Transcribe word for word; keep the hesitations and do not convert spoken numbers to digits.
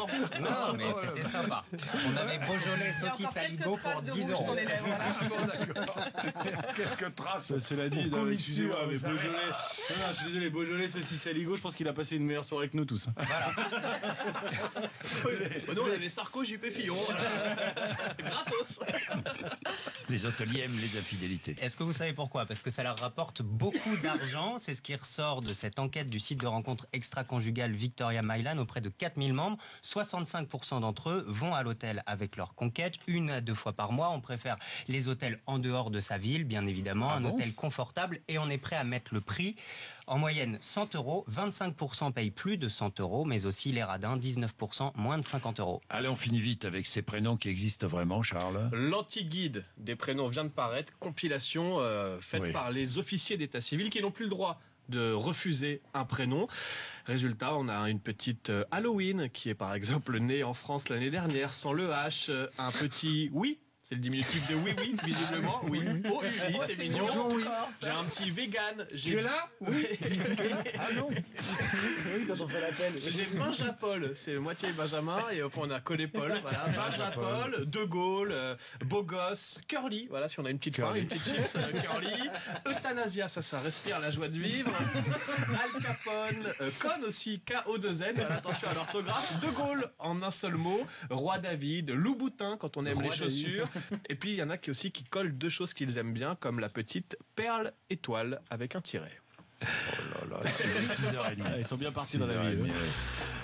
Non, Non, mais c'était sympa. On avait Beaujolais, saucisse aligot pour dix euros. Sur les lèvres, voilà. Quelques traces. Cela dit, non, excusez-moi, mais Beaujolais. Non, non, je suis désolé, Beaujolais, saucisse aligot, je pense qu'il a passé une meilleure soirée que nous tous. Voilà. Nous, on avait Sarko, J P Fillon. Gratos. Les hôteliers aiment les infidélités. Est-ce que vous savez pourquoi? Parce que ça leur rapporte beaucoup d'argent. C'est ce qui ressort de cette enquête du site de rencontre extra-conjugale Victoria Mylan auprès de quatre mille membres. soixante-cinq pour cent d'entre eux vont à l'hôtel avec leur conquête, une à deux fois par mois. On préfère les hôtels en dehors de sa ville, bien évidemment, Ah un bon hôtel confortable, et on est prêt à mettre le prix. En moyenne, cent euros, vingt-cinq pour cent payent plus de cent euros, mais aussi les radins, dix-neuf pour cent moins de cinquante euros. Allez, on finit vite avec ces prénoms qui existent vraiment, Charles. L'anti-guide des prénoms vient de paraître, compilation euh, faite Oui. par les officiers d'état civil qui n'ont plus le droit de refuser un prénom. Résultat, on a une petite euh, Halloween qui est par exemple née en France l'année dernière sans le H, euh, un petit oui. C'est le diminutif de oui, oui, visiblement. Oui. Oh, oui, c'est mignon. J'ai un petit vegan. Tu es là? Oui. Ah non. Oui, quand on fait l'appel. J'ai Benjapol, c'est moitié Benjamin, et après on a collé Paul, voilà, Benjapol, De Gaulle, euh, Beau Gosse, Curly, voilà, si on a une petite faim, une petite chips, euh, Curly, Euthanasia, ça, ça respire la joie de vivre, Al Capone, euh, Con aussi, K O deux N, voilà, attention à l'orthographe, De Gaulle en un seul mot, Roi David, Louboutin quand on aime Roi les chaussures, et puis il y en a qui aussi qui collent deux choses qu'ils aiment bien, comme la petite perle étoile avec un tiret. Oh là là, il est six heures trente. Ils sont bien partis dans la vie. six heures trente, ouais.